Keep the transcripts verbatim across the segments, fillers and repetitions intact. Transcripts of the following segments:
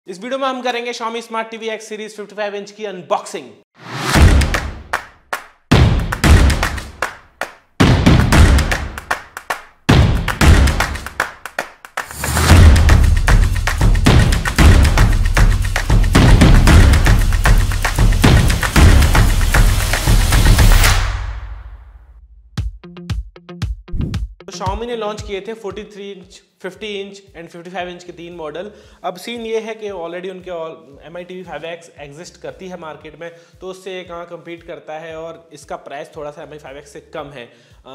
इस वीडियो में हम करेंगे Xiaomi smart TV X series पचपन इंच की अनबॉक्सिंग। तो Xiaomi ने लॉन्च किए थे तैंतालीस इंच, पचास इंच एंड पचपन इंच के तीन मॉडल। अब सीन ये है कि ऑलरेडी उनके M I T V five X exist करती है मार्केट में, तो उससे ये कहाँ कम्पीट करता है और इसका प्राइस थोड़ा सा एम आई फाइव एक्स से कम है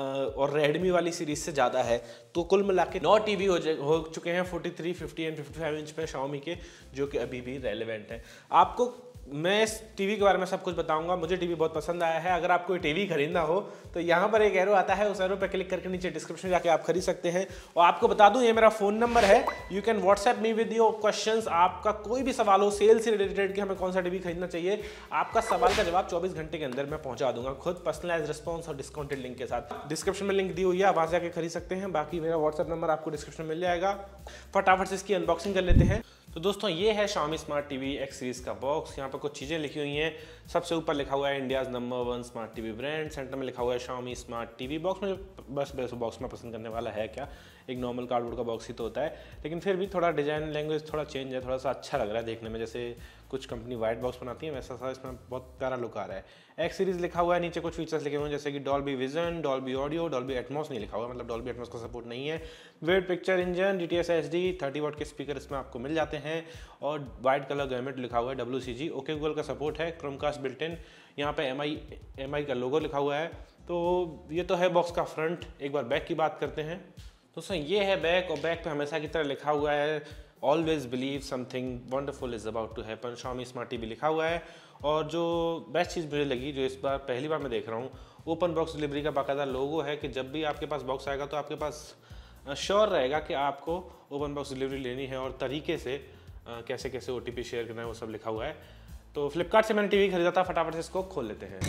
और रेडमी वाली सीरीज से ज़्यादा है। तो कुल मिला के नौ टी वी हो, हो चुके हैं तैंतालीस, पचास एंड पचपन इंच पे Xiaomi के, जो कि अभी भी रेलेवेंट है। आपको मैं इस टीवी के बारे में सब कुछ बताऊंगा। मुझे टीवी बहुत पसंद आया है। अगर आपको टीवी खरीदना हो तो यहाँ पर एक एरो आता है, उस एरो पर क्लिक करके नीचे डिस्क्रिप्शन में जाके आप खरीद सकते हैं। और आपको बता दूं, ये मेरा फोन नंबर है। You can WhatsApp me with your questions. आपका कोई भी सवाल हो सेल से रिलेटेड कि हमें कौन सा टीवी खरीदना चाहिए, आपका सवाल का जवाब चौबीस घंटे के अंदर मैं पहुंचा दूंगा, खुद पर्सनलाइज रिस्पॉन्स और डिस्काउंटेड लिंक के साथ। डिस्क्रिप्शन में लिंक दी हुई है, आप वहां से जाके खरीद सकते हैं। बाकी मेरा व्हाट्सएप नंबर आपको डिस्क्रिप्शन में मिल जाएगा। फटाफट से इसकी अनबॉक्सिंग कर लेते हैं। तो दोस्तों, ये है Xiaomi smart TV X series का बॉक्स। यहाँ पर कुछ चीज़ें लिखी हुई हैं। सबसे ऊपर लिखा हुआ है India's number one smart TV brand. Centre में लिखा हुआ है Xiaomi स्मार्ट टीवी। बॉक्स में बस बस बॉक्स में पसंद करने वाला है क्या, एक नॉर्मल कार्डबोर्ड का बॉक्स ही तो होता है, लेकिन फिर भी थोड़ा डिजाइन लैंग्वेज थोड़ा चेंज है, थोड़ा सा अच्छा लग रहा है देखने में। जैसे कुछ कंपनी वाइट बॉक्स बनाती है, वैसा सा इसमें बहुत प्यारा लुक आ रहा है। एक्स सीरीज लिखा हुआ है, नीचे कुछ फीचर्स लिखे हुए हैं जैसे कि Dolby Vision, Dolby Audio, Dolby Atmos नहीं लिखा हुआ, मतलब डॉल्बी एटमॉस का सपोर्ट नहीं है। वेट picture engine, D T S H D, thirty watt के स्पीकर इसमें आपको मिल जाते हैं और वाइट कलर गैमेट लिखा हुआ है, W C G. OK Google का सपोर्ट है, क्रोमकास्ट बिल्ट इन। यहाँ पे एम आई एम आई का लोगो लिखा हुआ है। तो ये तो है बॉक्स का फ्रंट। एक बार बैक की बात करते हैं। दोस्तों, ये है बैक, और बैक पे हमेशा की तरह लिखा हुआ है always believe something wonderful is about to happen, Xiaomi smart TV लिखा हुआ है। और जो बेस्ट चीज़ मुझे लगी, जो इस बार पहली बार मैं देख रहा हूँ, ओपन बॉक्स डिलीवरी का बाकायदा लोगो है कि जब भी आपके पास बॉक्स आएगा तो आपके पास श्योर रहेगा कि आपको ओपन बॉक्स डिलीवरी लेनी है और तरीके से कैसे कैसे ओ टी पी शेयर करना है, वो सब लिखा हुआ है। तो फ्लिपकार्ट से मैंने टीवी खरीदा था। फटाफट से इसको खोल लेते हैं।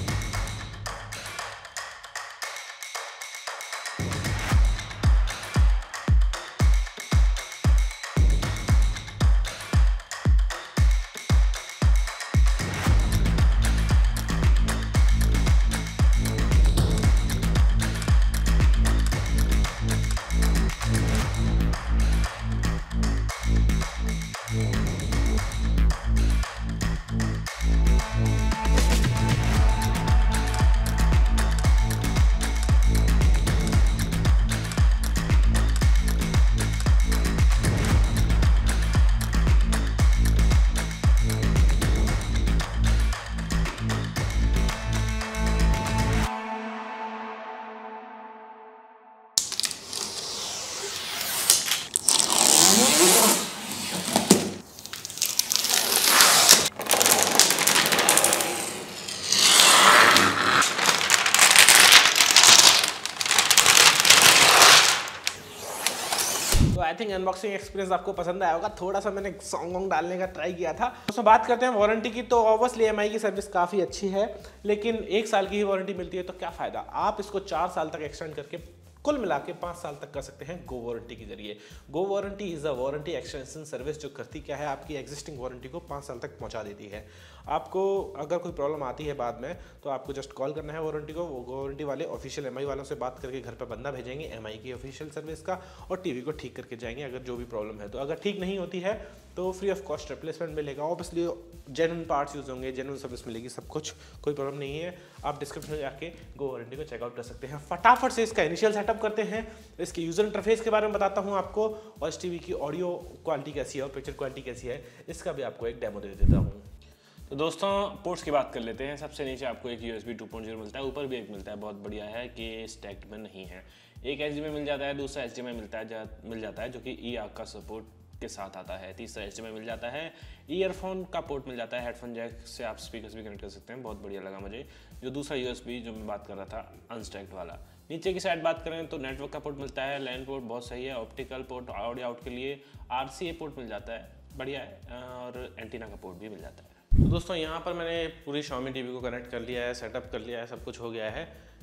तो आई थिंक अनबॉक्सिंग एक्सपीरियंस आपको पसंद आया होगा। थोड़ा सा मैंने सॉन्ग वॉन्ग डालने का ट्राई किया था। तो बात करते हैं वारंटी की। तो ऑब्वियसली एम आई की सर्विस काफ़ी अच्छी है, लेकिन एक साल की ही वारंटी मिलती है, तो क्या फ़ायदा। आप इसको चार साल तक एक्सटेंड करके कुल मिला के पाँच साल तक कर सकते हैं गो वारंटी के जरिए। Go warranty is a warranty extension service, जो करती क्या है, आपकी एग्जिस्टिंग वारंटी को पाँच साल तक पहुंचा देती है। आपको अगर कोई प्रॉब्लम आती है बाद में, तो आपको जस्ट कॉल करना है वारंटी को। वो वारंटी वाले ऑफिशियल एम आई वालों से बात करके घर पर बंदा भेजेंगे एम आई की ऑफिशियल सर्विस का, और टीवी को ठीक करके जाएंगे अगर जो भी प्रॉब्लम है। तो अगर ठीक नहीं होती है तो फ्री ऑफ कॉस्ट रिप्लेसमेंट मिलेगा। ऑब्वियसली जेन्युइन पार्ट्स यूज़ होंगे, जेन्युइन सर्विस मिलेगी, सब कुछ, कोई प्रॉब्लम नहीं है। आप डिस्क्रिप्शन में जाके गो वारंटी को चेकआउट कर सकते हैं। फटाफट से इसका इनिशियल सेटअप करते हैं। इसके यूजर इंटरफेस के बारे में बताता हूं आपको, और इस टीवी की ऑडियो क्वालिटी कैसी है और पिक्चर क्वालिटी कैसी है, इसका भी आपको एक डेमो दे देता हूं। तो दोस्तों, पोर्ट्स की बात कर लेते हैं। सबसे नीचे आपको एक U S B two point zero मिलता है, ऊपर भी एक मिलता है, बहुत बढ़िया है कि स्टैक्ड में नहीं है। एक एच डी एम आई मिल जाता है, दूसरा एच डी एम आई मिलता है मिल जाता है जो कि ई आर्क का सपोर्ट के साथ आता है। तीसरा एच डी एम आई मिल जाता है, ईयरफोन का पोर्ट मिल जाता है, हेडफोन जैक से आप स्पीकर्स भी कनेक्ट कर सकते हैं, बहुत बढ़िया लगा मुझे। जो दूसरा यू एस बी जो मैं बात कर रहा था अनस्टैक्ड वाला। नीचे की साइड बात करें तो नेटवर्क का पोर्ट मिलता है, लैन पोर्ट बहुत सही है, ऑप्टिकल पोर्ट ऑडियो आउट के लिए, आर सी ए पोर्ट मिल जाता है, बढ़िया है, और एंटीना का पोर्ट भी मिल जाता है। तो दोस्तों, यहाँ पर मैंने पूरी Xiaomi टीवी को कनेक्ट कर लिया है, सेटअप कर लिया है, सब कुछ हो गया है।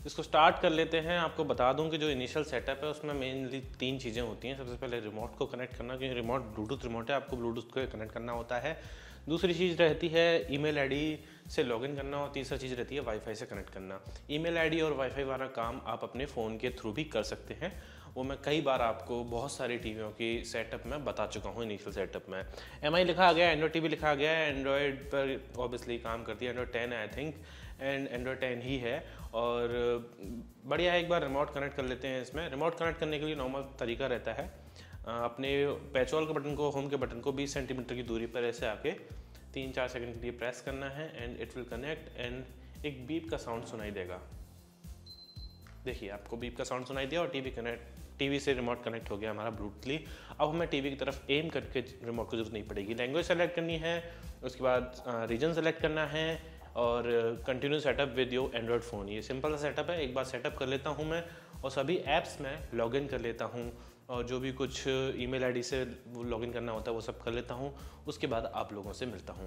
इसको स्टार्ट कर लेते हैं। आपको बता दूं कि जो इनिशियल सेटअप है उसमें मेनली तीन चीज़ें होती हैं। सबसे पहले रिमोट को कनेक्ट करना, क्योंकि रिमोट ब्लूटूथ रिमोट है, आपको ब्लूटूथ को कनेक्ट करना होता है। दूसरी चीज़ रहती है ईमेल आईडी से लॉगिन करना, और तीसरी चीज़ रहती है वाईफाई से कनेक्ट करना। ईमेल आईडी और वाईफाई वाला काम आप अपने फ़ोन के थ्रू भी कर सकते हैं, वो मैं कई बार आपको बहुत सारी टीवियों की सेटअप में बता चुका हूँ। इनिशियल सेटअप में एम आई लिखा गया, एंड्रॉयड टीवी लिखा गया है, एंड्रॉयड पर ऑब्वियसली काम करती है Android ten I think, and Android ten ही है। और बढ़िया है, एक बार रिमोट कनेक्ट कर लेते हैं। इसमें रिमोट कनेक्ट करने के लिए नॉर्मल तरीका रहता है, अपने पैचवॉल के बटन को, होम के बटन को बीस सेंटीमीटर की दूरी पर ऐसे आके तीन चार सेकंड के लिए प्रेस करना है and it will connect, and एक बीप का साउंड सुनाई देगा। देखिए आपको बीप का साउंड सुनाई दिया और टीवी कनेक्ट, टीवी से रिमोट कनेक्ट हो गया हमारा ब्लूटूथली। अब हमें टीवी की तरफ एम करके रिमोट की जरूरत नहीं पड़ेगी। लैंग्वेज सेलेक्ट करनी है, उसके बाद रीजन सेलेक्ट करना है, और continue setup with your Android phone. ये सिंपल सा सेटअप है। एक बार सेटअप कर लेता हूँ मैं, और सभी ऐप्स में लॉगिन कर लेता हूँ, और जो भी कुछ ईमेल आईडी से लॉगिन करना होता है वो सब कर लेता हूँ। उसके बाद आप लोगों से मिलता हूँ।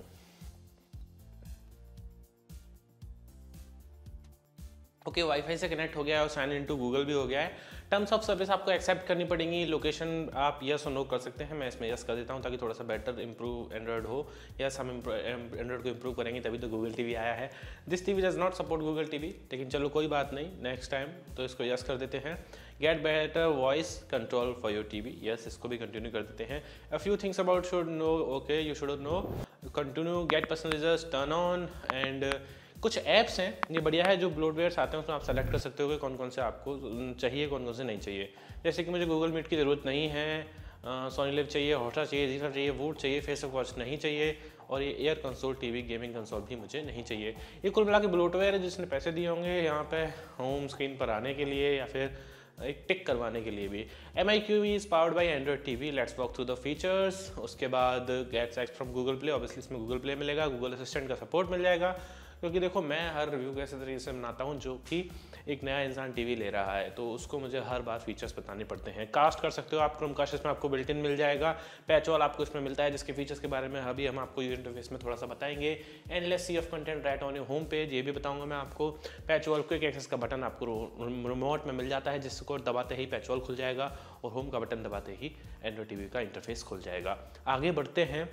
ओके okay, वाईफाई से कनेक्ट हो गया है और साइन इन टू गूगल भी हो गया है। टर्म्स ऑफ सर्विस आपको एक्सेप्ट करनी पड़ेंगी। लोकेशन आप यस और नो कर सकते हैं, मैं इसमें यस कर देता हूँ ताकि थोड़ा सा बेटर इंप्रूव एंड्रॉयड हो। यस, हम एंड्रॉयड को इंप्रूव करेंगे तभी तो गूगल टीवी आया है। This TV does not support Google TV, लेकिन चलो कोई बात नहीं, नेक्स्ट टाइम तो इसको यस कर देते हैं। Get better voice control for your TV, yes, इसको भी कंटिन्यू कर देते हैं। A few things about should know, okay you should know, continue, get personalisers turn on, and कुछ ऐप्स हैं ये बढ़िया है, जो ब्लोटवेयर्स आते हैं उसमें आप सेलेक्ट कर सकते हो कि कौन कौन से आपको चाहिए, कौन कौन से नहीं चाहिए। जैसे कि मुझे गूगल मीट की ज़रूरत नहीं है, सोनी लिव चाहिए, हॉटस्टार चाहिए, जी फाइव चाहिए, वूट चाहिए, फेसबुक वॉच नहीं चाहिए, और ये air console TV gaming console भी मुझे नहीं चाहिए। ये कुल मिला के ब्लोटवेयर है जिसने पैसे दिए होंगे यहाँ पे होम स्क्रीन पर आने के लिए या फिर एक टिक करवाने के लिए भी। M I Q is powered by Android TV. Let's walk through the features. उसके बाद gets act from Google Play, obviously इसमें गूगल प्ले मिलेगा, गूगल असिस्टेंट का सपोर्ट मिल जाएगा, क्योंकि देखो मैं हर रिव्यू को ऐसे तरीके से बनाता हूँ जो कि एक नया इंसान टीवी ले रहा है, तो उसको मुझे हर बार फीचर्स बताने पड़ते हैं। कास्ट कर सकते हो आप क्रोमकास्ट, इसमें आपको बिल्ट इन मिल जाएगा। पैचवॉल आपको इसमें मिलता है, जिसके फीचर्स के बारे में अभी हम आपको यूजर इंटरफेस में थोड़ा सा बताएंगे। Endless sea of content right on your home page, ये भी बताऊंगा मैं आपको। पैचवॉल क्विक एक्सेस का बटन आपको रिमोट में मिल जाता है, जिसको दबाते ही पैचवॉल खुल जाएगा, और होम का बटन दबाते ही एंड्रॉयड टीवी का इंटरफेस खुल जाएगा। आगे बढ़ते हैं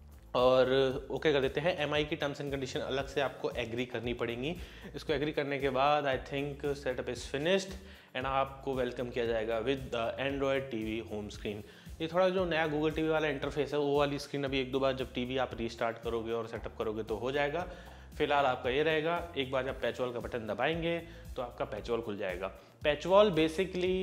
और ओके कर देते हैं। एमआई की टर्म्स एंड कंडीशन अलग से आपको एग्री करनी पड़ेंगी। इसको एग्री करने के बाद I think setup is finished, and आपको वेलकम किया जाएगा with the Android TV home screen. ये थोड़ा जो नया गूगल टीवी वाला इंटरफेस है, वो वाली स्क्रीन अभी एक दो बार जब टीवी आप रीस्टार्ट करोगे और सेटअप करोगे तो हो जाएगा। फिलहाल आपका ये रहेगा, एक बार जब पैचवॉल का बटन दबाएंगे तो आपका पैचवॉल खुल जाएगा। पैचवॉल बेसिकली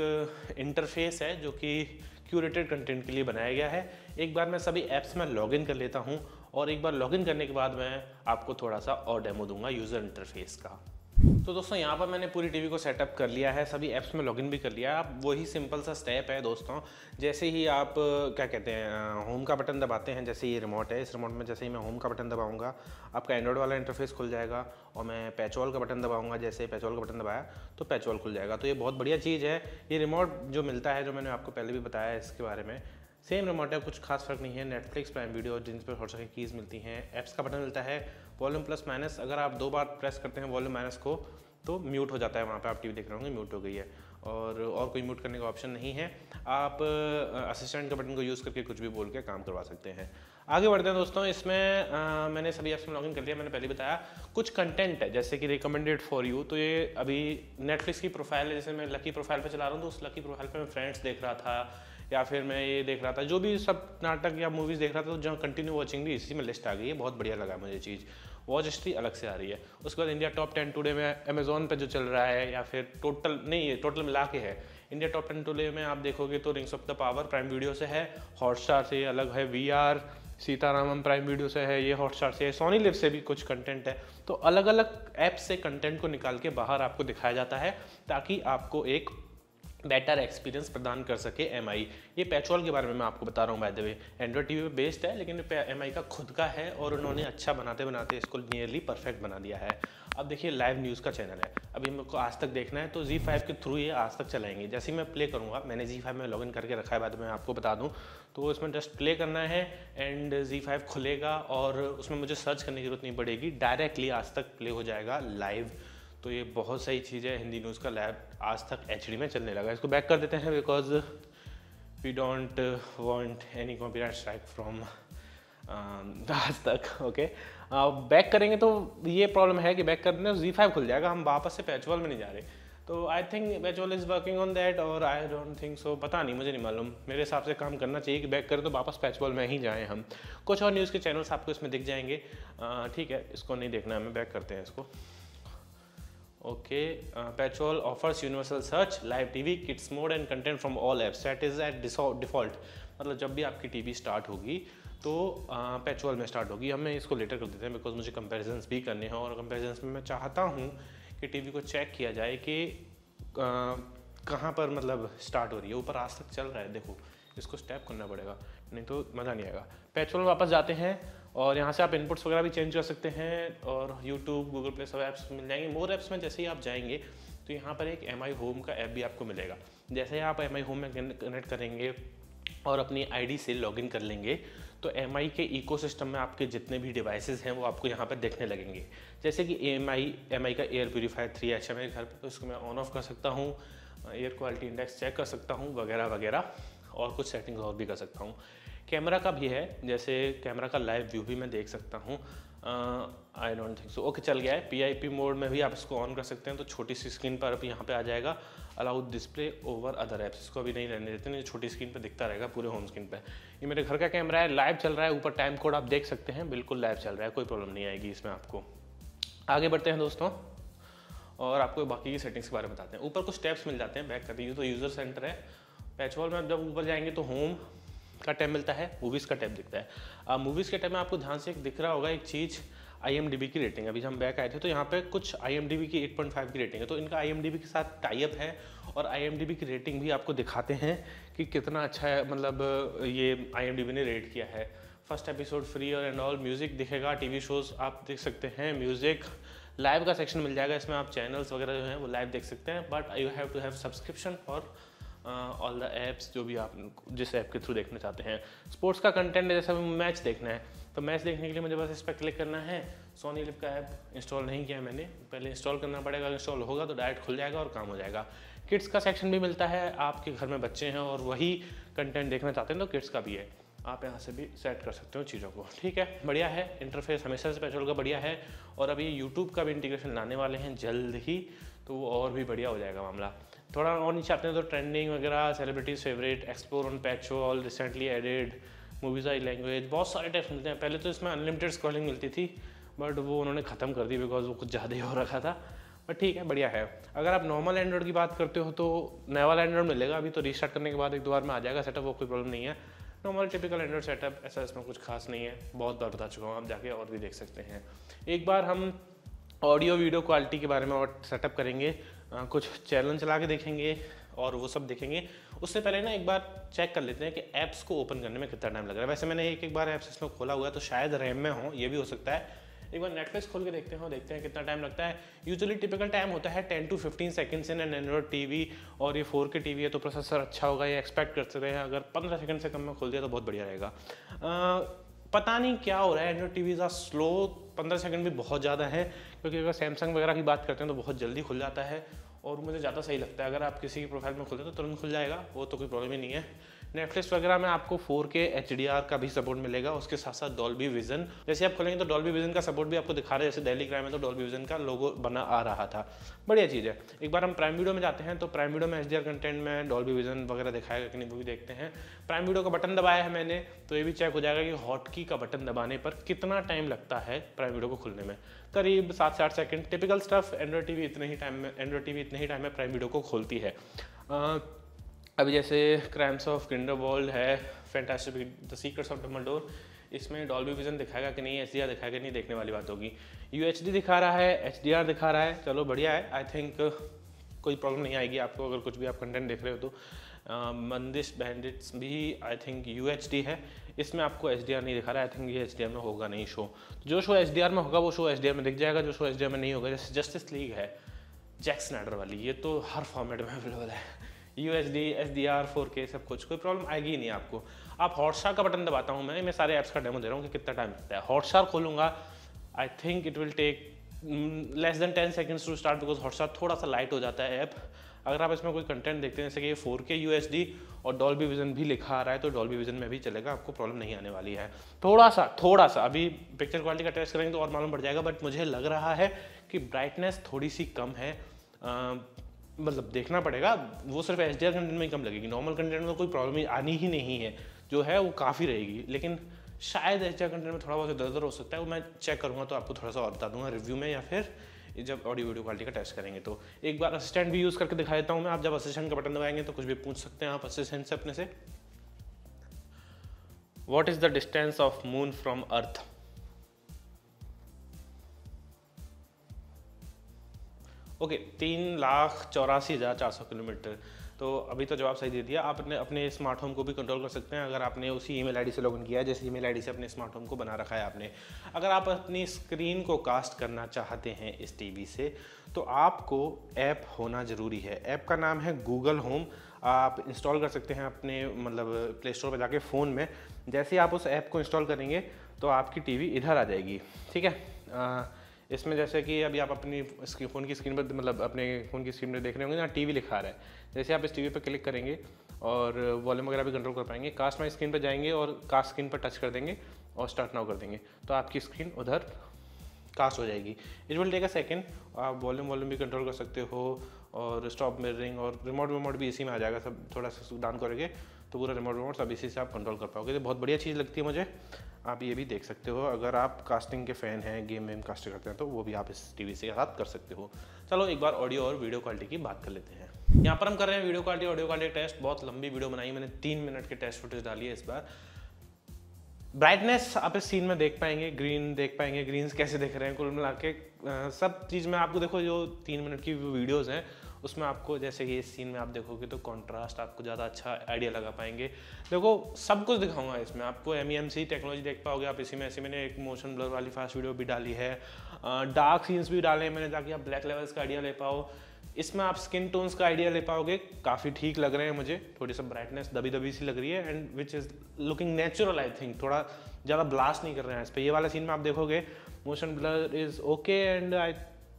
एक इंटरफेस है जो कि क्यूरेटेड कंटेंट के लिए बनाया गया है। एक बार मैं सभी ऐप्स में लॉगिन कर लेता हूं, और एक बार लॉगिन करने के बाद मैं आपको थोड़ा सा और डेमो दूंगा यूज़र इंटरफेस का। तो दोस्तों यहाँ पर मैंने पूरी टीवी को सेटअप कर लिया है, सभी ऐप्स में लॉगिन भी कर लिया है। आप वही सिंपल सा स्टेप है दोस्तों। जैसे ही आप क्या कहते हैं होम का बटन दबाते हैं, जैसे ये रिमोट है, इस रिमोट में जैसे ही मैं होम का बटन दबाऊंगा आपका एंड्रॉयड वाला इंटरफेस खुल जाएगा, और मैं पैचवॉल का बटन दबाऊंगा, जैसे पैचवॉल का बटन दबाया तो पैचवॉल खुल जाएगा। तो ये बहुत बढ़िया चीज़ है। ये रिमोट जो मिलता है, जो मैंने आपको पहले भी बताया है इसके बारे में, सेम रिमोट है, कुछ खास फर्क नहीं है। नेटफ्लिक्स, प्राइम वीडियो, जिन पर बहुत सारी कीज़ मिलती हैं, ऐप्स का बटन मिलता है, वॉल्यूम प्लस माइनस, अगर आप दो बार प्रेस करते हैं वॉल्यूम माइनस को तो म्यूट हो जाता है, वहाँ पे आप टीवी देख रहे होंगे म्यूट हो गई है, और और कोई म्यूट करने का ऑप्शन नहीं है। आप असिस्टेंट का बटन को यूज़ करके कुछ भी बोल के काम करवा सकते हैं। आगे बढ़ते हैं दोस्तों। इसमें आ, मैंने सभी ऐप्स में लॉगिन कर लिया। मैंने पहले बताया कुछ कंटेंट है जैसे कि रिकमेंडेड फॉर यू, तो ये अभी नेटफ्लिक्स की प्रोफाइल है, जैसे मैं लकी प्रोफाइल पर चला रहा हूँ तो उस लकी प्रोफाइल पर मैं फ्रेंड्स देख रहा था, या फिर मैं ये देख रहा था, जो भी सब नाटक या मूवीज़ देख रहा था, तो जहाँ कंटिन्यू वॉचिंग भी इसी में लिस्ट आ गई है। बहुत बढ़िया लगा मुझे चीज़, वॉच हिस्ट्री अलग से आ रही है। उसके बाद इंडिया टॉप टेन टुडे में अमेजोन पे जो चल रहा है, या फिर टोटल नहीं, ये टोटल मिला के है। इंडिया टॉप टेन टुडे में आप देखोगे तो Rings of the Power Prime Video से है, हॉटस्टार से अलग है, we are Sitaramam Prime Video से है, ये हॉटस्टार से है, सोनी लिव से भी कुछ कंटेंट है। तो अलग अलग ऐप से कंटेंट को निकाल के बाहर आपको दिखाया जाता है, ताकि आपको एक बेटर एक्सपीरियंस प्रदान कर सके एमआई। ये पैचवॉल के बारे में मैं आपको बता रहा हूँ, by the way Android TV पे बेस्ड है, लेकिन एमआई का खुद का है, और उन्होंने अच्छा बनाते बनाते इसको नियरली परफेक्ट बना दिया है। अब देखिए लाइव न्यूज़ का चैनल है, अभी मेरे को आज तक देखना है तो जी फाइव के थ्रू ये आज तक चलाएंगे। जैसे ही मैं प्ले करूँगा, मैंने जी फाइव में लॉगिन करके रखा है, बाद में आपको बता दूँ, तो इसमें जस्ट प्ले करना है एंड जी फाइव खुलेगा, और उसमें मुझे सर्च करने की जरूरत नहीं पड़ेगी, डायरेक्टली आज तक प्ले हो जाएगा लाइव। तो ये बहुत सही चीज़ है। हिंदी न्यूज़ का लैब आज तक एच डी में चलने लगा। इसको बैक कर देते हैं because we don't want any copyright strike from Aaj Tak. Okay, back करेंगे तो ये प्रॉब्लम है कि बैक करने जी फाइव खुल जाएगा, हम वापस से पैचवॉल में नहीं जा रहे। तो I think PatchWall is working on that, और आई डोंट थिंक सो, पता नहीं, मुझे नहीं मालूम। मेरे हिसाब से काम करना चाहिए कि बैक करें तो वापस पैचवॉल में ही जाएं हम। कुछ और न्यूज़ के चैनल्स आपको इसमें दिख जाएंगे, ठीक है, इसको नहीं देखना है, हमें बैक करते हैं इसको। Okay, PatchWall offers universal search, live TV, kids mode and content from all apps, that is at default. मतलब जब भी आपकी टीवी स्टार्ट होगी तो पैचवॉल uh, में स्टार्ट होगी। हमें इसको लेटर कर देते हैं बिकॉज मुझे कंपैरिजंस भी करने हैं, और कंपैरिजंस में मैं चाहता हूँ कि टीवी को चेक किया जाए कि uh, कहाँ पर मतलब स्टार्ट हो रही है। ऊपर आज तक चल रहा है, देखो, इसको स्टैप करना पड़ेगा, नहीं तो मज़ा नहीं आएगा। पैचवॉल में वापस जाते हैं और यहाँ से आप इनपुट्स वगैरह भी चेंज कर सकते हैं, और यूट्यूब, गूगल प्ले, सब ऐप्स मिल जाएंगे। मोर ऐप्स में जैसे ही आप जाएंगे तो यहाँ पर एक एम आई होम का ऐप भी आपको मिलेगा। जैसे ही आप एम आई होम में कनेक्ट करेंगे और अपनी आईडी से लॉगिन कर लेंगे तो एम आई के इकोसिस्टम में आपके जितने भी डिवाइसेस हैं वो आपको यहाँ पर देखने लगेंगे। जैसे कि एम आई एम आई का एयर प्योरीफायर थ्री एच है मेरे घर पर, तो इसको मैं ऑन ऑफ कर सकता हूँ, एयर क्वालिटी इंडेक्स चेक कर सकता हूँ वगैरह वगैरह, और कुछ सेटिंग्स और भी कर सकता हूँ। कैमरा का भी है, जैसे कैमरा का लाइव व्यू भी मैं देख सकता हूँ। I don't think so, okay, चल गया है। पी आई पी मोड में भी आप इसको ऑन कर सकते हैं, तो छोटी सी स्क्रीन पर अब यहाँ पे आ जाएगा allow display over other apps. इसको अभी नहीं रहने देते, नहीं, छोटी स्क्रीन पे दिखता रहेगा पूरे होम स्क्रीन पे। ये मेरे घर का कैमरा है, लाइव चल रहा है, ऊपर टाइम कोड आप देख सकते हैं, बिल्कुल लाइव चल रहा है, कोई प्रॉब्लम नहीं आएगी इसमें आपको। आगे बढ़ते हैं दोस्तों और आपको बाकी की सेटिंग्स के बारे में बताते हैं। ऊपर कुछ टैब्स मिल जाते हैं, बैक करते हैं, तो यूज़र सेंटर है। पैचवॉल में आप जब ऊपर जाएंगे तो होम का टैब मिलता है, मूवीज़ का टैब दिखता है। मूवीज़ के टैब में आपको ध्यान से एक दिख रहा होगा एक चीज़, आई एम डी बी की रेटिंग। अभी जब हम बैक आए थे तो यहाँ पे कुछ आई एम डी बी की एट पॉइंट फाइव की रेटिंग है, तो इनका आई एम डी बी के साथ टाई अप है, और आई एम डी बी की रेटिंग भी आपको दिखाते हैं कि कितना अच्छा है, मतलब ये आई एम डी बी ने रेट किया है। फर्स्ट एपिसोड फ्री और एंड ऑल, म्यूज़िक दिखेगा, टीवी शोज़ आप देख सकते हैं, म्यूज़िक, लाइव का सेक्शन मिल जाएगा, इसमें आप चैनल्स वगैरह जो हैं वो लाइव देख सकते हैं, but you have to have subscription for all the apps जो भी आप जिस ऐप के थ्रू देखना चाहते हैं। स्पोर्ट्स का कंटेंट, जैसे मैच देखना है तो मैच देखने के लिए मुझे बस इस पर क्लिक करना है। सोनी लिव का ऐप इंस्टॉल नहीं किया मैंने, पहले इंस्टॉल करना पड़ेगा, इंस्टॉल होगा तो डायरेक्ट खुल जाएगा और काम हो जाएगा। किड्स का सेक्शन भी मिलता है, आपके घर में बच्चे हैं और वही कंटेंट देखना चाहते हैं तो किड्स का भी है, आप यहाँ से भी सेट कर सकते हो चीज़ों को, ठीक है, बढ़िया है। इंटरफेस हमेशा से पैचवॉल का बढ़िया है, और अभी यूट्यूब का भी इंटीग्रेशन लाने वाले हैं जल्द ही, तो वो और भी बढ़िया हो जाएगा मामला। थोड़ा और नीचे आते हैं तो ट्रेंडिंग वगैरह, celebrities favourite, explore on PatchWall, recently added, movies आई लैंग्वेज, बहुत सारे टाइप्स मिलते हैं। पहले तो इसमें अनलिमिटेड स्क्रॉलिंग मिलती थी, बट वो उन्होंने ख़त्म कर दी बिकॉज वो कुछ ज़्यादा ही हो रखा था, बट ठीक है, बढ़िया है। अगर आप नॉर्मल एंड्रॉइड की बात करते हो तो नया वाला एंड्रॉइड मिलेगा, अभी तो रीस्टार्ट करने के बाद एक दो बार में आ जाएगा सेटअप, वो कोई प्रॉब्लम नहीं है। नॉर्मल टिपिकल एंड्रॉइड सेटअप, ऐसा इसमें कुछ खास नहीं है, बहुत बार बता चुका हूँ, आप जाके और भी देख सकते हैं। एक बार हम ऑडियो वीडियो क्वालिटी के बारे में और सेटअप करेंगे, आ, कुछ चैनल चला के देखेंगे और वो सब देखेंगे। उससे पहले ना एक बार चेक कर लेते हैं कि ऐप्स को ओपन करने में कितना टाइम लग रहा है। वैसे मैंने एक एक बार ऐप्स इसमें खोला हुआ है तो शायद रैम में हो, ये भी हो सकता है। एक बार नेटफ्लिक्स खोल के देखते हैं, देखते हैं कितना टाइम लगता है। यूजुअली टिपिकल टाइम होता है ten to fifteen seconds in an Android TV, और ये फोर के टीवी है तो प्रोसेसर अच्छा होगा, ये एक्सपेक्ट कर सकते हैं। अगर पंद्रह सेकंड से कम में खोल दिया तो बहुत बढ़िया रहेगा। आ, पता नहीं क्या हो रहा है, एंड्रॉइड टीवीज़ आर स्लो, पंद्रह सेकंड भी बहुत ज़्यादा है, क्योंकि अगर सैमसंग वगैरह की बात करते हैं तो बहुत जल्दी खुल जाता है, और मुझे ज़्यादा सही लगता है। अगर आप किसी की प्रोफाइल में खोलते हैं तो तुरंत खुल जाएगा, वो तो कोई प्रॉब्लम ही नहीं है। नेटफ्लिक्स वगैरह में आपको फोर के एच डी आर का भी सपोर्ट मिलेगा, उसके साथ साथ डॉल्बी विजन, जैसे आप खोलेंगे तो डॉल्बी विजन का सपोर्ट भी आपको दिखा रहे हैं। जैसे दिल्ली क्राइम में तो डॉल्बी विजन का लोगो बना आ रहा था, बढ़िया चीज़ है। एक बार हम प्राइम वीडियो में जाते हैं तो प्राइम वीडियो में एच डी आर कंटेंट में डॉल्बी विजन वगैरह दिखाएगा कि नहीं, वो भी देखते हैं। प्राइम वीडियो का बटन दबाया है मैंने, तो ये भी चेक हो जाएगा कि हॉटकी का बटन दबाने पर कितना टाइम लगता है प्राइम वीडियो को खुलने में, करीब सात से आठ second. Typical stuff, Android TV इतने ही टाइम में एंड्रॉइड टीवी इतने ही टाइम में प्राइम वीडियो को खोलती है। uh, अभी जैसे क्राइम्स ऑफ ग्रिंडेलवाल्ड है, Fantastic the Secrets of Dumbledore, इसमें डॉल्बी विजन दिखाएगा कि नहीं, एच डी आर दिखाएगा कि नहीं, देखने वाली बात होगी। यू एच डी दिखा रहा है, एच डी आर दिखा रहा है, चलो बढ़िया है। आई थिंक कोई प्रॉब्लम नहीं आएगी आपको अगर कुछ भी आप कंटेंट देख रहे हो तो। बंदिश बैंडिट्स भी I think U H D है, इसमें आपको एच डी आर नहीं दिखा रहा है, आई थिंक ये एच डी आर में होगा नहीं शो। जो शो एच डी आर में होगा वो शो एच डी आर में दिख जाएगा, जो शो एच डी आर में नहीं होगा, जैसे जस्टिस लीग है जैक स्नाइडर वाली, ये तो हर फॉर्मेट में अवेलेबल है। U H D, H D R, four K, सब कुछ, कोई प्रॉब्लम आएगी ही नहीं आपको। आप हॉटस्टार का बटन दबाता हूँ मैं मैं सारे ऐप्स का डेमो दे रहा हूँ कि कितना टाइम लगता है। हॉटस्टार खोलूँगा, I think it will take less than ten seconds to start because Hotstar थोड़ा सा लाइट हो जाता है ऐप। अगर आप इसमें कोई कंटेंट देखते हैं जैसे कि ये four K U H D और डॉल्बी विजन भी लिखा आ रहा है तो डॉल्बी विजन में भी चलेगा, आपको प्रॉब्लम नहीं आने वाली है। थोड़ा सा थोड़ा सा अभी पिक्चर क्वालिटी का टेस्ट करेंगे तो और मालूम पड़ जाएगा, बट मुझे लग रहा है कि ब्राइटनेस थोड़ी सी कम है, आ, मतलब देखना पड़ेगा। वो सिर्फ एच डी आर कंटेंट में ही कम लगेगी, नॉर्मल कंटेंट में कोई प्रॉब्लम आनी ही नहीं है, जो है वो काफ़ी रहेगी। लेकिन शायद एच डी आर कंटेंट में थोड़ा बहुत इधर उधर हो सकता है, वो मैं चेक करूँगा तो आपको थोड़ा सा और बता दूंगा रिव्यू में, या फिर जब ऑडियो वीडियो क्वालिटी का टेस्ट करेंगे। तो एक बार असिस्टेंट भी यूज़ करके दिखा देता हूँ मैं। आप जब असिस्टेंट का बटन दबाएंगे तो कुछ भी पूछ सकते हैं आप असिस्टेंट से अपने से। What is the distance of moon from earth? Okay, तीन लाख चौरासी हज़ार चार सौ किलोमीटर। तो अभी तो जवाब सही दे दिया। आप अपने अपने स्मार्ट होम को भी कंट्रोल कर सकते हैं अगर आपने उसी ईमेल आईडी से लॉगिन किया है जैसे ईमेल आईडी से अपने स्मार्ट होम को बना रखा है आपने। अगर आप अपनी स्क्रीन को कास्ट करना चाहते हैं इस टीवी से तो आपको ऐप होना ज़रूरी है। ऐप का नाम है गूगल होम। आप इंस्टॉल कर सकते हैं अपने मतलब प्ले स्टोर पर जाके फ़ोन में। जैसे ही आप उस ऐप को इंस्टॉल करेंगे तो आपकी टीवी इधर आ जाएगी, ठीक है। आ, इसमें जैसे कि अभी आप अपनी फ़ोन की स्क्रीन पर मतलब अपने फ़ोन की स्क्रीन पर देख रहे होंगे ना, टीवी लिखा रहा है। जैसे आप इस टीवी पर क्लिक करेंगे और वॉल्यूम वगैरह भी कंट्रोल कर पाएंगे। कास्ट माई स्क्रीन पर जाएंगे और कास्ट स्क्रीन पर टच कर देंगे और स्टार्ट नाउ कर देंगे तो आपकी स्क्रीन उधर कास्ट हो जाएगी। It will take a second. आप वॉल्यूम वॉल्यूम भी कंट्रोल कर सकते हो और स्टॉप मिररिंग और रिमोट रिमोट भी इसी में आ जाएगा। सब थोड़ा सा डाउन करोगे तो पूरा रिमोट रिमोट सब इसी से आप कंट्रोल कर पाओगे। तो बहुत बढ़िया चीज़ लगती है मुझे। आप ये भी देख सकते हो अगर आप कास्टिंग के फ़ैन हैं, गेम वेम कास्ट करते हैं तो वो भी आप इस टीवी से साथ कर सकते हो। चलो एक बार ऑडियो और वीडियो क्वालिटी की बात कर लेते हैं। यहाँ पर हम कर रहे हैं video quality audio quality test. बहुत लंबी वीडियो बनाई मैंने, तीन मिनट के टेस्ट फुटेज डाली है इस बार। ब्राइटनेस आप इस सीन में देख पाएंगे, ग्रीन देख पाएंगे, ग्रीन्स कैसे दिख रहे हैं कुल मिला के सब चीज़ में आपको देखो। जो तीन मिनट की वीडियोस हैं उसमें आपको जैसे कि इस सीन में आप देखोगे तो कंट्रास्ट आपको ज़्यादा अच्छा आइडिया लगा पाएंगे। देखो सब कुछ दिखाऊंगा इसमें आपको, M E M C technology देख पाओगे आप इसी में। ऐसे मैंने एक मोशन ब्लर वाली फास्ट वीडियो भी डाली है, डार्क सीन्स भी डाले हैं मैंने ताकि आप ब्लैक लेवल्स का आइडिया ले पाओ। इसमें आप स्किन टोन्स का आइडिया ले पाओगे, काफ़ी ठीक लग रहे हैं मुझे। थोड़ी सा ब्राइटनेस दबी दबी सी लग रही है and which is looking natural I think. थोड़ा ज़्यादा ब्लास्ट नहीं कर रहे हैं इस पर। ये वाला सीन में आप देखोगे motion blur is okay and I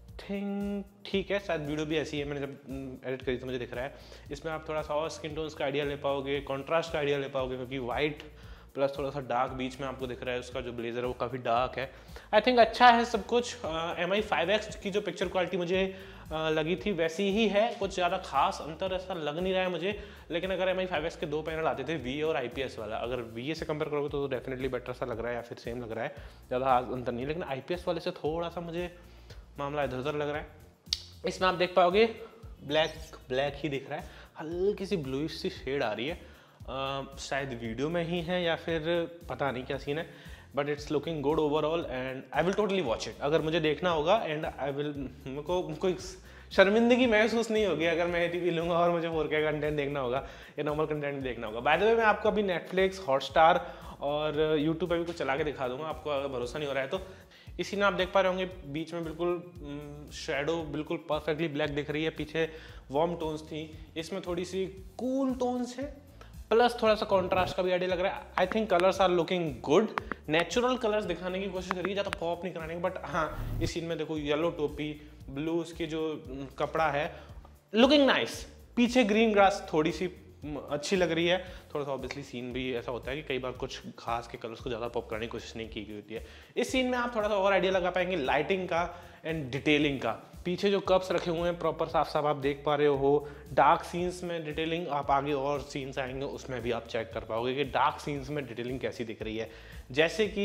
think ठीक है। शायद वीडियो भी ऐसी है, मैंने जब एडिट करी तो मुझे दिख रहा है। इसमें आप थोड़ा सा और स्किन टोन्स का आइडिया ले पाओगे, कॉन्ट्रास्ट का आइडिया ले पाओगे क्योंकि वाइट प्लस थोड़ा सा डार्क बीच में आपको दिख रहा है। उसका जो ब्लेजर है वो काफ़ी डार्क है। आई थिंक अच्छा है सब कुछ। एम आई फाइव एक्स की जो पिक्चर क्वालिटी मुझे uh, लगी थी वैसी ही है, कुछ ज़्यादा खास अंतर ऐसा लग नहीं रहा है मुझे। लेकिन अगर एम आई फाइव एक्स के दो पैनल आते थे वी ए और आई पी एस वाला, अगर वी ए से कंपेयर करोगे तो डेफिनेटली बेटर सा लग रहा है या फिर सेम लग रहा है, ज़्यादा अंतर नहीं। लेकिन आई पी एस वाले से थोड़ा सा मुझे मामला इधर उधर लग रहा है। इसमें आप देख पाओगे ब्लैक ब्लैक ही दिख रहा है, हल्की सी ब्लूइश सी शेड आ रही है। uh, शायद वीडियो में ही है या फिर पता नहीं क्या सीन है, but it's looking good overall and I will totally watch it. अगर मुझे देखना होगा एंड आई विल, मेरे को कोई शर्मिंदगी महसूस नहीं होगी अगर मैं टीवी लूँगा और मुझे फोर के कंटेंट देखना होगा या नॉर्मल कंटेंट देखना होगा। बाय द वे मैं आपको अभी नेटफ्लिक्स, हॉटस्टार और यूट्यूब पे भी कुछ चला के दिखा दूंगा आपको, अगर भरोसा नहीं हो रहा है तो। इसी में आप देख पा रहे होंगे बीच में बिल्कुल शेडो बिल्कुल परफेक्टली ब्लैक दिख रही है, पीछे वार्म टोन्स थी, इसमें थोड़ी सी कूल टोन्स है प्लस थोड़ा सा कॉन्ट्रास्ट का भी आइडिया लग रहा है। I think colours are looking good, natural colours दिखाने की कोशिश करिए, ज़्यादा पॉप नहीं कराने की। बट हाँ इस सीन में देखो येलो टोपी, ब्लू उसकी जो कपड़ा है लुकिंग नाइस, पीछे ग्रीन ग्रास थोड़ी सी अच्छी लग रही है। थोड़ा सा ऑब्वियसली सीन भी ऐसा होता है कि कई बार कुछ खास के कलर्स को ज़्यादा पॉप करने की कोशिश नहीं की गई होती है। इस सीन में आप थोड़ा सा और आइडिया लगा पाएंगे लाइटिंग का एंड डिटेलिंग का। पीछे जो कप्स रखे हुए हैं प्रॉपर साफ साफ आप देख पा रहे हो। डार्क सीन्स में डिटेलिंग आप आगे और सीन्स आएंगे उसमें भी आप चेक कर पाओगे कि डार्क सीन्स में डिटेलिंग कैसी दिख रही है। जैसे कि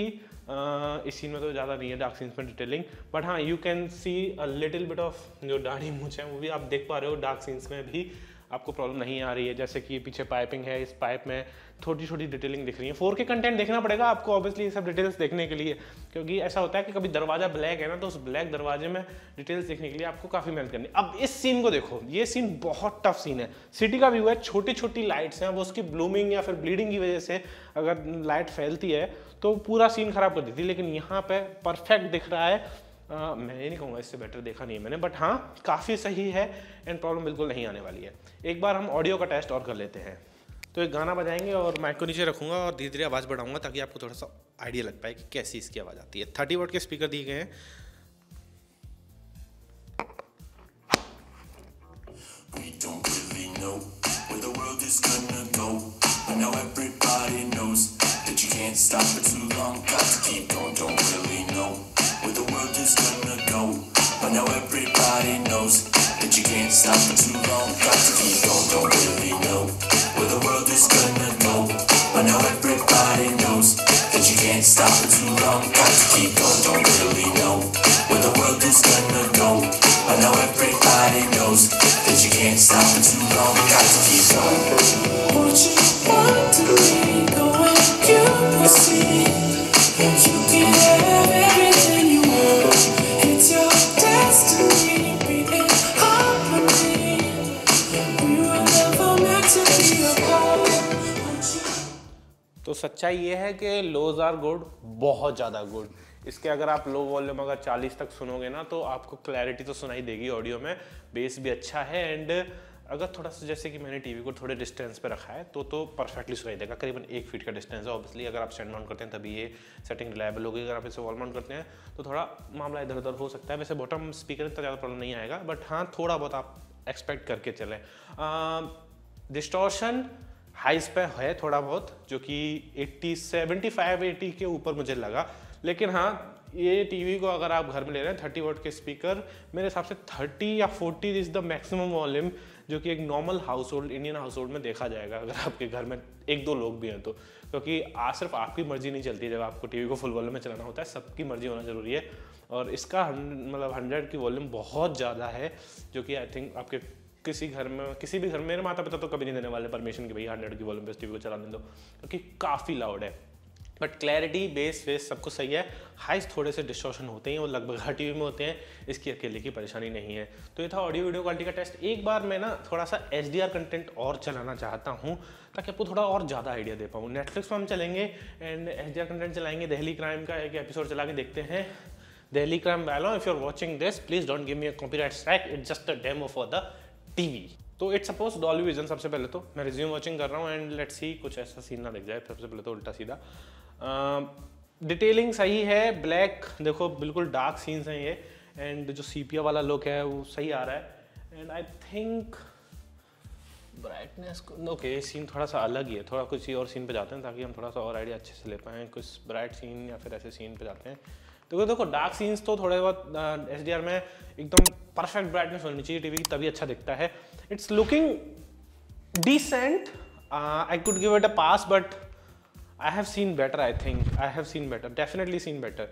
इस सीन में तो ज़्यादा नहीं है डार्क सीन्स में डिटेलिंग, बट हाँ you can see a little bit of जो दाढ़ी मूंछ है वो भी आप देख पा रहे हो। डार्क सीन्स में भी आपको प्रॉब्लम नहीं आ रही है। जैसे कि पीछे पाइपिंग है, इस पाइप में छोटी छोटी डिटेलिंग दिख रही है। फोर के कंटेंट देखना पड़ेगा आपको ऑब्वियसली ये सब डिटेल्स देखने के लिए, क्योंकि ऐसा होता है कि कभी दरवाजा ब्लैक है ना तो उस ब्लैक दरवाजे में डिटेल्स देखने के लिए आपको काफ़ी मेहनत करनी है। अब इस सीन को देखो, ये सीन बहुत टफ सीन है। सिटी का व्यू है, छोटी छोटी लाइट्स हैं, वो उसकी ब्लूमिंग या फिर ब्लीडिंग की वजह से अगर लाइट फैलती है तो पूरा सीन खराब कर देती है। लेकिन यहाँ पे परफेक्ट दिख रहा है। Uh, मैं ये नहीं कहूँगा इससे बेटर देखा नहीं है मैंने, बट हाँ काफ़ी सही है एंड प्रॉब्लम बिल्कुल नहीं आने वाली है। एक बार हम ऑडियो का टेस्ट और कर लेते हैं। तो एक गाना बजाएंगे और माइक को नीचे रखूँगा और धीरे धीरे आवाज़ बढ़ाऊँगा ताकि आपको थोड़ा सा आइडिया लग पाए कि कैसी इसकी आवाज़ आती है। थर्टी वाट के स्पीकर दिए गए हैं। is gonna go, but now everybody knows that you can't stop for too long. Got to keep going, don't really know where the world is gonna go, but now everybody knows that you can't stop for too long. Got to keep going, don't really know where the world is gonna go, but now everybody knows that you can't stop for too long. Got to keep going, don't really know where the world is gonna go, but now everybody knows that you can't stop for too long. Got to keep going. What you want to be going, you will see, and you can have everything you want. It's your destiny, beating harmony. We were never meant to be apart. तो सच्चाई ये है कि लोज are good, बहुत ज़्यादा good. इसके अगर आप लो वॉल्यूम अगर चालीस तक सुनोगे ना तो आपको क्लैरिटी तो सुनाई देगी ऑडियो में, बेस भी अच्छा है, एंड अगर थोड़ा सा जैसे कि मैंने टीवी को थोड़े डिस्टेंस पे रखा है तो तो परफेक्टली सुनाई देगा। करीबन एक फीट का डिस्टेंस है। ऑब्वियसली अगर आप स्टैंड माउंट करते हैं तभी ये सेटिंग रिलायबल होगी। अगर आप इसे वॉल माउंट करते हैं तो थोड़ा मामला इधर उधर हो सकता है। वैसे बॉटम स्पीकर इतना ज़्यादा प्रॉब्लम नहीं आएगा, बट हाँ थोड़ा बहुत आप एक्सपेक्ट करके चलें। डिस्टॉर्शन हाइस पे है थोड़ा बहुत, जो कि अस्सी, पचहत्तर, अस्सी के ऊपर मुझे लगा। लेकिन हाँ ये टीवी को अगर आप घर में ले रहे हैं तीस वॉट के स्पीकर, मेरे हिसाब से तीस या चालीस इज द मैक्सिमम वॉल्यूम जो कि एक normal household, Indian household में देखा जाएगा अगर आपके घर में एक दो लोग भी हैं तो। क्योंकि आज सिर्फ आपकी मर्जी नहीं चलती जब आपको टीवी को फुल वॉल्यूम में चलाना होता है, सबकी मर्जी होना जरूरी है। और इसका मतलब हंड्रेड की वॉल्यूम बहुत ज़्यादा है, जो कि आई थिंक आपके किसी घर में, किसी भी घर में, मेरे माता पिता तो कभी नहीं देने वाले परमिशन कि भाई हंड्रेड की वॉल्यूम पे टीवी को चलाने दो, क्योंकि काफ़ी लाउड है। बट क्लैरिटी, बेस वेस सब कुछ सही है। हाइस थोड़े से डिस्टॉर्शन होते हैं, वो लगभग हर टीवी में होते हैं, इसकी अकेले की परेशानी नहीं है। तो ये था ऑडियो वीडियो क्वालिटी का टेस्ट। एक बार मैं ना थोड़ा सा एच डी आर कंटेंट और चलाना चाहता हूँ ताकि आपको थोड़ा और ज़्यादा आइडिया दे पाऊँ। नेटफ्लिक्स पर हम चलेंगे and H D R content चलाएंगे। दिल्ली क्राइम का एक एपिसोड चला के देखते हैं। दिल्ली क्राइम वालों, if you are watching this please don't give me a copyright strike, it's just a demo for the TV. तो इट्स सपोज डॉल्बी विजन। सबसे पहले तो मैं रिज्यूम वॉचिंग कर रहा हूँ एंड लेट्स सी कुछ ऐसा सीन ना दिख जाए। सबसे पहले तो उल्टा सीधा डिटेलिंग uh, सही है। ब्लैक देखो बिल्कुल डार्क सीन्स हैं ये, एंड जो सीपिया वाला लुक है वो सही आ रहा है। And I think brightness okay, scene थोड़ा सा अलग ही है। थोड़ा कुछ और सीन पे जाते हैं ताकि हम थोड़ा सा और आइडिया अच्छे से ले पाएँ। कुछ ब्राइट सीन या फिर ऐसे सीन पे जाते हैं। तो देखो डार्क सीन्स तो थोड़े बहुत एच डी आर में एकदम परफेक्ट ब्राइटनेस होनी चाहिए टीवी की, तभी अच्छा दिखता है। It's looking decent, I could give it a pass, but I have seen better. I think I have seen better, definitely seen better.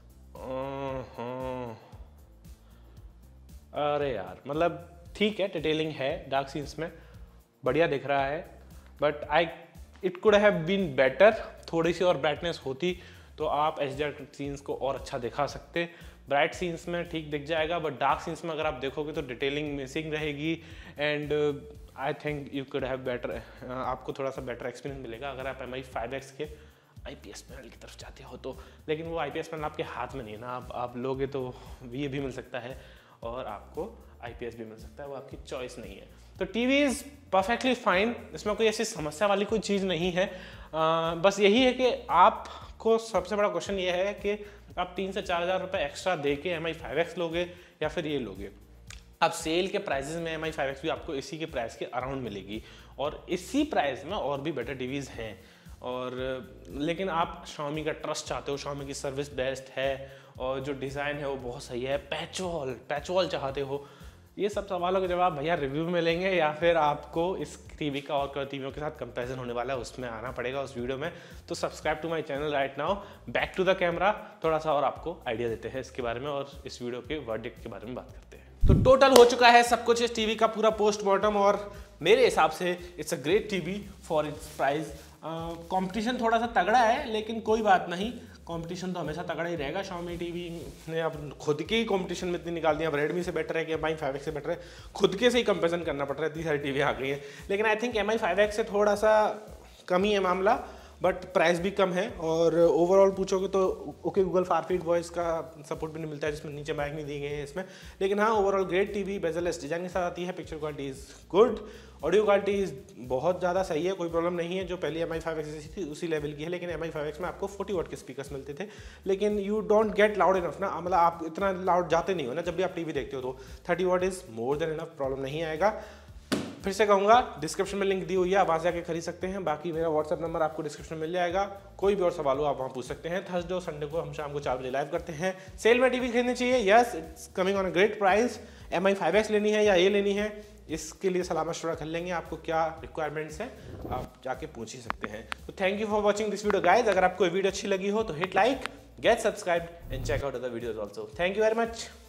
अरे यार मतलब ठीक है, डिटेलिंग है डार्क सीन्स में, बढ़िया दिख रहा है, but I it could have been better. थोड़ी सी और ब्राइटनेस होती तो आप एच डी आर सीन्स को और अच्छा दिखा सकते। ब्राइट सीन्स में ठीक दिख जाएगा, बट डार्क सीन्स में अगर आप देखोगे तो डिटेलिंग मिसिंग रहेगी। And I think you could have better, आपको थोड़ा सा बेटर एक्सपीरियंस मिलेगा अगर आप एम आई फाइव एक्स के आई पी एस पैनल की तरफ जाते हो तो। लेकिन वो आई पी एस पैनल आपके हाथ में नहीं है ना, आप आप लोगे तो ये भी मिल सकता है और आपको आई पी एस भी मिल सकता है, वो आपकी चॉइस नहीं है। तो टीवी इज़ परफेक्टली फाइन, इसमें कोई ऐसी समस्या वाली कोई चीज़ नहीं है। आ, बस यही है कि आपको सबसे बड़ा क्वेश्चन ये है कि आप तीन से चार हज़ार रुपये एक्स्ट्रा दे के एम आई फाइव एक्स लोगे या फिर ये लोगे। अब सेल के प्राइसेस में एम आई फाइव एक्स भी आपको इसी के प्राइस के अराउंड मिलेगी, और इसी प्राइस में और भी बेटर टीवीज़ हैं। और लेकिन आप Xiaomi का ट्रस्ट चाहते हो, Xiaomi की सर्विस बेस्ट है और जो डिज़ाइन है वो बहुत सही है, पैचवॉल पैचवॉल चाहते हो, ये सब सवालों के जवाब भैया रिव्यू में लेंगे, या फिर आपको इस टीवी का और टीवियों के साथ कंपैरिजन होने वाला है उसमें आना पड़ेगा उस वीडियो में। तो subscribe to my channel right now. Back to the camera, थोड़ा सा और आपको आइडिया देते हैं इसके बारे में और इस वीडियो के वर्डिक्ट के बारे में बात करते हैं। तो टोटल हो चुका है सब कुछ इस टीवी का पूरा पोस्टमार्टम, और मेरे हिसाब से it's a great TV for its price. Competition थोड़ा सा तगड़ा है, लेकिन कोई बात नहीं, कंपटीशन तो हमेशा तगड़ा ही रहेगा। Xiaomi टीवी ने अब खुद के ही कंपटीशन में इतनी निकाल दिया, अब रेडमी से बेटर है कि एम आई फाइव एक्स से बेटर है, खुद के से ही कंपेरिजन करना पड़ रहा है, इतनी सारी टीवी आ गई है। लेकिन I think M I five X से थोड़ा सा कम ही है मामला, बट प्राइस भी कम है। और ओवरऑल पूछोगे तो ओके गूगल फारफील्ड वॉइस का सपोर्ट भी नहीं मिलता है, जिसमें नीचे माइक नहीं दी गई है इसमें। लेकिन हाँ overall great TV, bezelless design के साथ आती है, picture quality is good, audio quality is बहुत ज़्यादा सही है, कोई प्रॉब्लम नहीं है। जो पहले एम आई फाइव एक्स थी उसी लेवल की है, लेकिन एम आई फाइव एक्स में आपको फोर्टी वॉट के स्पीकर्स मिलते थे, लेकिन you don't get loud enough ना, मतलब आप इतना लाउड जाते नहीं हो ना जब भी आप टीवी देखते हो, तो thirty watt is more than enough, problem नहीं आएगा। फिर से कहूँगा डिस्क्रिप्शन में लिंक दी हुई है, आप वहाँ से जाके खरीद सकते हैं। बाकी मेरा व्हाट्सएप नंबर आपको डिस्क्रिप्शन में मिल जाएगा, कोई भी और सवाल हो आप वहाँ पूछ सकते हैं। थर्सडे और संडे को हम शाम को चार बजे लाइव करते हैं। सेल में टीवी खरीदनी चाहिए, yes it's coming on a great price. M I five X लेनी है या ये लेनी है, इसके लिए सलाह मशवरा कर लेंगे, आपको क्या रिक्वायरमेंट्स हैं आप जाके पूछ ही सकते हैं। तो thank you for watching this video guys. अगर आपको वीडियो अच्छी लगी हो तो hit like, get subscribe and check out other videos also. Thank you very much.